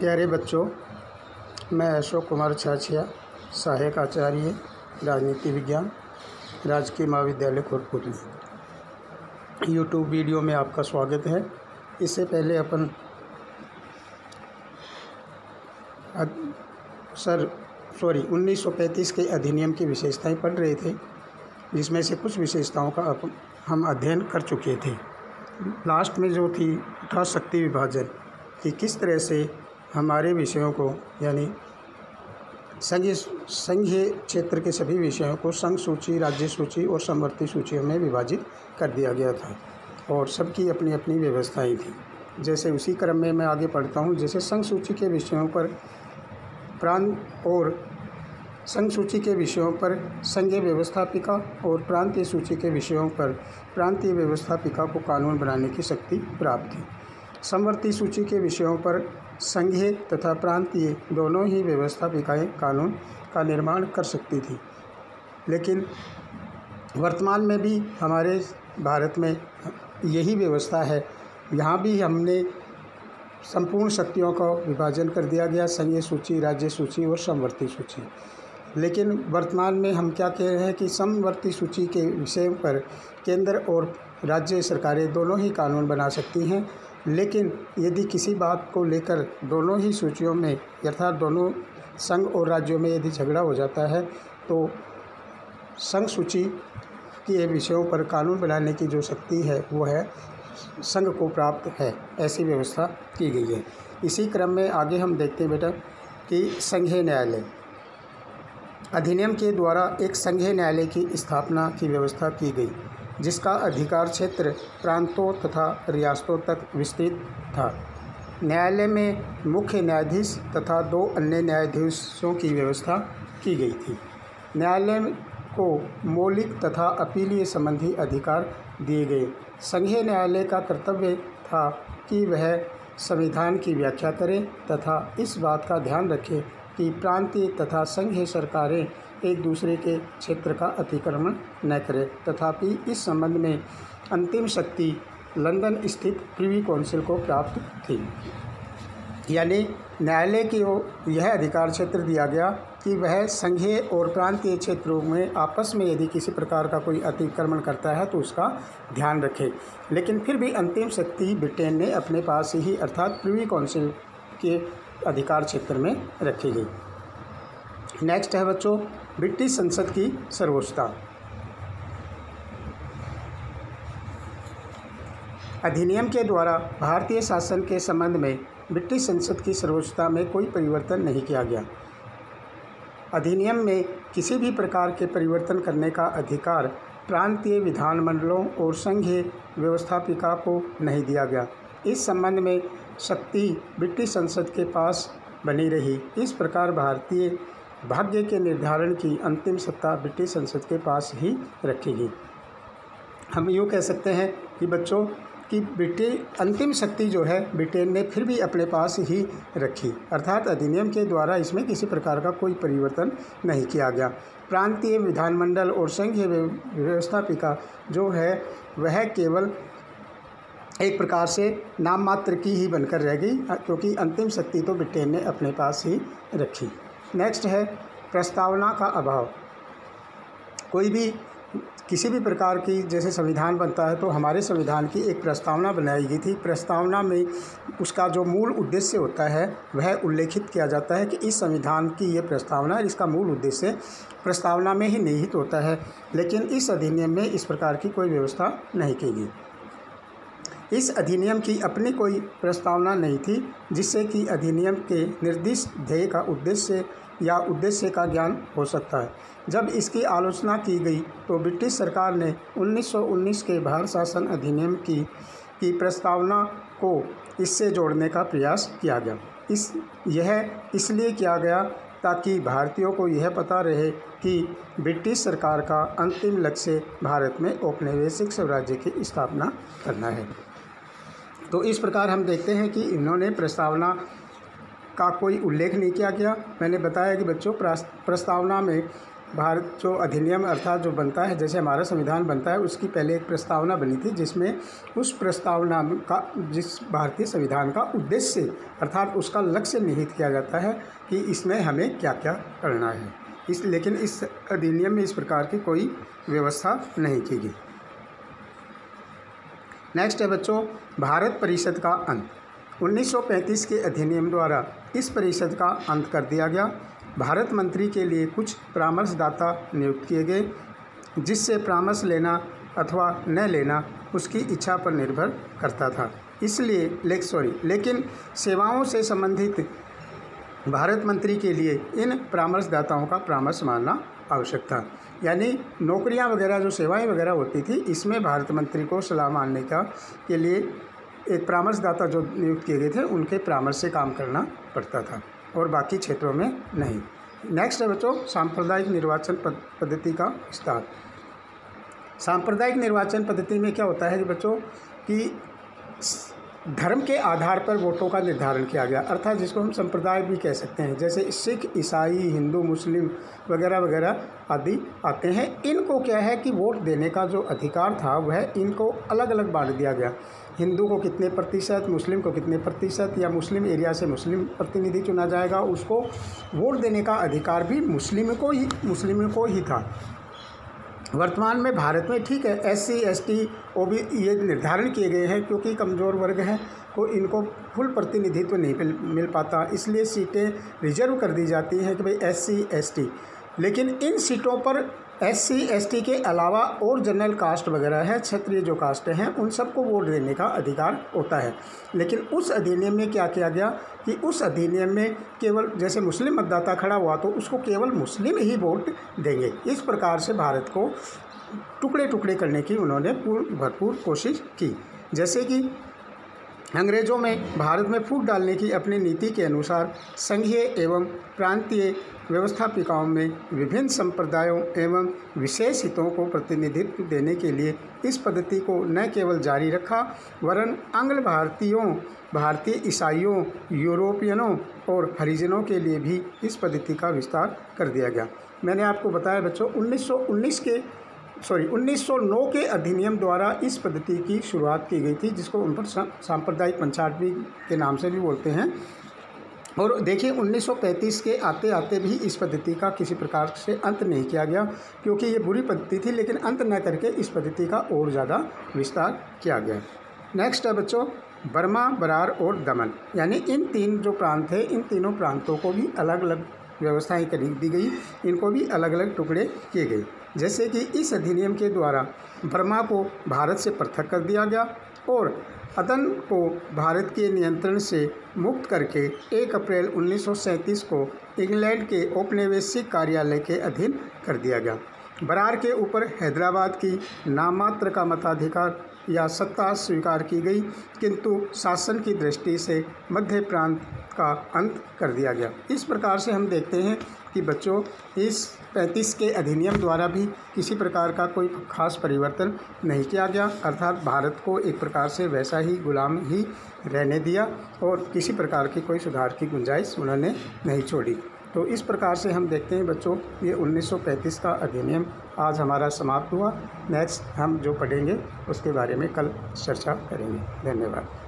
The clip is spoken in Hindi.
प्यारे बच्चों, मैं अशोक कुमार छाछिया, सहायक आचार्य राजनीति विज्ञान, राजकीय महाविद्यालय कोटपुतली। यूट्यूब वीडियो में आपका स्वागत है। इससे पहले अपन 1935 के अधिनियम की विशेषताएं पढ़ रहे थे, जिसमें से कुछ विशेषताओं का हम अध्ययन कर चुके थे। लास्ट में जो थी यथाशक्ति विभाजन, कि किस तरह से हमारे विषयों को यानी संघीय क्षेत्र के सभी विषयों को संघ सूची, राज्य सूची और समवर्ती सूचियों में विभाजित कर दिया गया था और सबकी अपनी अपनी व्यवस्थाएं थी। जैसे उसी क्रम में मैं आगे पढ़ता हूँ। जैसे संघ सूची के विषयों पर प्रांत और संघ सूची के विषयों पर संघीय व्यवस्थापिका और प्रांतीय सूची के विषयों पर प्रांतीय व्यवस्थापिका को कानून बनाने की शक्ति प्राप्त थी। समवर्ती सूची के विषयों पर संघीय तथा प्रांतीय दोनों ही व्यवस्थापिकाएं कानून का निर्माण कर सकती थी। लेकिन वर्तमान में भी हमारे भारत में यही व्यवस्था है। यहाँ भी हमने संपूर्ण शक्तियों का विभाजन कर दिया गया, संघीय सूची, राज्य सूची और समवर्ती सूची। लेकिन वर्तमान में हम क्या कह रहे हैं कि समवर्ती सूची के विषय पर केंद्र और राज्य सरकारें दोनों ही कानून बना सकती हैं। लेकिन यदि किसी बात को लेकर दोनों ही सूचियों में अर्थात दोनों संघ और राज्यों में यदि झगड़ा हो जाता है तो संघ सूची के विषयों पर कानून बनाने की जो शक्ति है वो है संघ को प्राप्त है। ऐसी व्यवस्था की गई है। इसी क्रम में आगे हम देखते हैं बेटा कि संघीय न्यायालय अधिनियम के द्वारा एक संघीय न्यायालय की स्थापना की व्यवस्था की गई, जिसका अधिकार क्षेत्र प्रांतों तथा रियासतों तक विस्तृत था। न्यायालय में मुख्य न्यायाधीश तथा 2 अन्य न्यायाधीशों की व्यवस्था की गई थी। न्यायालय को मौलिक तथा अपीलीय संबंधी अधिकार दिए गए। संघीय न्यायालय का कर्तव्य था कि वह संविधान की व्याख्या करे तथा इस बात का ध्यान रखे कि प्रांतीय तथा संघीय सरकारें एक दूसरे के क्षेत्र का अतिक्रमण न करें। तथापि इस संबंध में अंतिम शक्ति लंदन स्थित प्रिवी काउंसिल को प्राप्त थी। यानी न्यायालय को यह अधिकार क्षेत्र दिया गया कि वह संघीय और प्रांतीय क्षेत्रों में आपस में यदि किसी प्रकार का कोई अतिक्रमण करता है तो उसका ध्यान रखे। लेकिन फिर भी अंतिम शक्ति ब्रिटेन ने अपने पास ही अर्थात प्रिवी काउंसिल के अधिकार क्षेत्र में रखी गई। नेक्स्ट है बच्चों ब्रिटिश संसद की सर्वोच्चता। अधिनियम के द्वारा भारतीय शासन के संबंध में ब्रिटिश संसद की सर्वोच्चता में कोई परिवर्तन नहीं किया गया। अधिनियम में किसी भी प्रकार के परिवर्तन करने का अधिकार प्रांतीय विधानमंडलों और संघीय व्यवस्थापिका को नहीं दिया गया। इस संबंध में शक्ति ब्रिटिश संसद के पास बनी रही। इस प्रकार भारतीय भाग्य के निर्धारण की अंतिम सत्ता ब्रिटिश संसद के पास ही रखी गई। हम यूँ कह सकते हैं कि बच्चों कि अंतिम शक्ति जो है ब्रिटेन ने फिर भी अपने पास ही रखी, अर्थात अधिनियम के द्वारा इसमें किसी प्रकार का कोई परिवर्तन नहीं किया गया। प्रांतीय विधानमंडल और संघीय व्यवस्थापिका जो है वह केवल एक प्रकार से नाम मात्र की ही बनकर रह गई, क्योंकि अंतिम शक्ति तो ब्रिटेन ने अपने पास ही रखी। नेक्स्ट है प्रस्तावना का अभाव। कोई भी किसी भी प्रकार की जैसे संविधान बनता है तो हमारे संविधान की एक प्रस्तावना बनाई गई थी। प्रस्तावना में उसका जो मूल उद्देश्य होता है वह उल्लेखित किया जाता है कि इस संविधान की ये प्रस्तावना, इसका मूल उद्देश्य प्रस्तावना में ही निहित होता है। लेकिन इस अधिनियम में इस प्रकार की कोई व्यवस्था नहीं की गई। इस अधिनियम की अपनी कोई प्रस्तावना नहीं थी जिससे कि अधिनियम के निर्दिष्ट ध्येय का उद्देश्य या उद्देश्य का ज्ञान हो सकता है। जब इसकी आलोचना की गई तो ब्रिटिश सरकार ने 1919 के भारत शासन अधिनियम की प्रस्तावना को इससे जोड़ने का प्रयास किया गया। यह इसलिए किया गया ताकि भारतीयों को यह पता रहे कि ब्रिटिश सरकार का अंतिम लक्ष्य भारत में औपनिवेशिक स्वराज्य की स्थापना करना है। तो इस प्रकार हम देखते हैं कि इन्होंने प्रस्तावना का कोई उल्लेख नहीं किया गया। मैंने बताया कि बच्चों प्रस्तावना में भारत जो अधिनियम अर्थात जो बनता है, जैसे हमारा संविधान बनता है, उसकी पहले एक प्रस्तावना बनी थी जिसमें उस प्रस्तावना का जिस भारतीय संविधान का उद्देश्य अर्थात उसका लक्ष्य निहित किया जाता है कि इसमें हमें क्या क्या करना है। लेकिन इस अधिनियम में इस प्रकार की कोई व्यवस्था नहीं की गई। नेक्स्ट है बच्चों भारत परिषद का अंत। 1935 के अधिनियम द्वारा इस परिषद का अंत कर दिया गया। भारत मंत्री के लिए कुछ परामर्शदाता नियुक्त किए गए, जिससे परामर्श लेना अथवा न लेना उसकी इच्छा पर निर्भर करता था। लेकिन सेवाओं से संबंधित भारत मंत्री के लिए इन परामर्शदाताओं का परामर्श मानना आवश्यक था। यानी नौकरियां वगैरह जो सेवाएं वगैरह होती थी, इसमें भारत मंत्री को सलाह मानने के लिए एक परामर्शदाता जो नियुक्त किए गए थे उनके परामर्श से काम करना पड़ता था और बाकी क्षेत्रों में नहीं। नेक्स्ट है बच्चों सांप्रदायिक निर्वाचन पद्धति का विस्तार। सांप्रदायिक निर्वाचन पद्धति में क्या होता है कि बच्चों कि धर्म के आधार पर वोटों का निर्धारण किया गया, अर्थात जिसको हम संप्रदाय भी कह सकते हैं, जैसे सिख, ईसाई, हिंदू, मुस्लिम वगैरह वगैरह आदि आते हैं। इनको क्या है कि वोट देने का जो अधिकार था वह इनको अलग अलग बांट दिया गया। हिंदू को कितने प्रतिशत, मुस्लिम को कितने प्रतिशत, या मुस्लिम एरिया से मुस्लिम प्रतिनिधि चुना जाएगा, उसको वोट देने का अधिकार भी मुस्लिम को ही था। वर्तमान में भारत में ठीक है SC, ST, OB ये निर्धारण किए गए हैं क्योंकि कमज़ोर वर्ग हैं तो इनको फुल प्रतिनिधित्व नहीं मिल पाता, इसलिए सीटें रिजर्व कर दी जाती हैं कि भाई SC, ST। लेकिन इन सीटों पर SC, ST के अलावा और जनरल कास्ट वगैरह है, क्षत्रिय जो कास्ट हैं, उन सबको वोट देने का अधिकार होता है। लेकिन उस अधिनियम में क्या किया गया कि उस अधिनियम में केवल जैसे मुस्लिम मतदाता खड़ा हुआ तो उसको केवल मुस्लिम ही वोट देंगे। इस प्रकार से भारत को टुकड़े टुकड़े करने की उन्होंने भरपूर कोशिश की। जैसे कि अंग्रेज़ों में भारत में फूट डालने की अपनी नीति के अनुसार संघीय एवं प्रांतीय व्यवस्थापिकाओं में विभिन्न संप्रदायों एवं विशेष हितों को प्रतिनिधित्व देने के लिए इस पद्धति को न केवल जारी रखा वरन आंग्ल भारतीयों, भारतीय ईसाइयों, यूरोपियनों और हरिजनों के लिए भी इस पद्धति का विस्तार कर दिया गया। मैंने आपको बताया बच्चों 1909 के अधिनियम द्वारा इस पद्धति की शुरुआत की गई थी, जिसको उन पर सांप्रदायिक पंचायत के नाम से भी बोलते हैं। और देखिए 1935 के आते आते भी इस पद्धति का किसी प्रकार से अंत नहीं किया गया, क्योंकि ये बुरी पद्धति थी, लेकिन अंत न करके इस पद्धति का और ज़्यादा विस्तार किया गया। नेक्स्ट है बच्चों बर्मा, बरार और दमन, यानी इन तीन जो प्रांत थे, इन तीनों प्रांतों को भी अलग अलग व्यवस्थाएं कर दी गई, इनको भी अलग अलग टुकड़े किए गए। जैसे कि इस अधिनियम के द्वारा बर्मा को भारत से पृथक कर दिया गया और अदन को भारत के नियंत्रण से मुक्त करके 1 अप्रैल 1937 को इंग्लैंड के औपनिवेशिक कार्यालय के अधीन कर दिया गया। बरार के ऊपर हैदराबाद की नाममात्र का मताधिकार या सत्ता स्वीकार की गई, किंतु शासन की दृष्टि से मध्य प्रांत का अंत कर दिया गया। इस प्रकार से हम देखते हैं कि बच्चों इस 35 के अधिनियम द्वारा भी किसी प्रकार का कोई खास परिवर्तन नहीं किया गया, अर्थात भारत को एक प्रकार से वैसा ही गुलाम ही रहने दिया और किसी प्रकार की कोई सुधार की गुंजाइश उन्होंने नहीं छोड़ी। तो इस प्रकार से हम देखते हैं बच्चों ये 1935 का अधिनियम आज हमारा समाप्त हुआ। नेक्स्ट हम जो पढ़ेंगे उसके बारे में कल चर्चा करेंगे। धन्यवाद।